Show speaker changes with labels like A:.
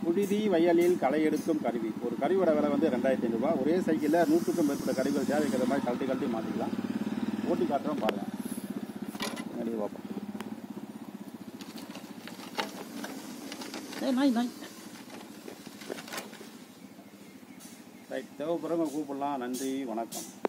A: புழுதி வயலில் களை எடுக்கும் கருவி. ஒரு கருவியோட விலை வந்து 2500 ரூபா. ஒரே சைக்கிளில் 100க்கும் மேற்பட்ட கருவிகள் தேவைக்கிற மாதிரி கழட்டி மாற்றிக்கலாம். ஓட்டி காட்டுறோம் பாருங்கள். நடிகை பார்ப்போம். நாய் ரைட், தேவைப்படுறவங்க கூப்பிடலாம். நன்றி, வணக்கம்.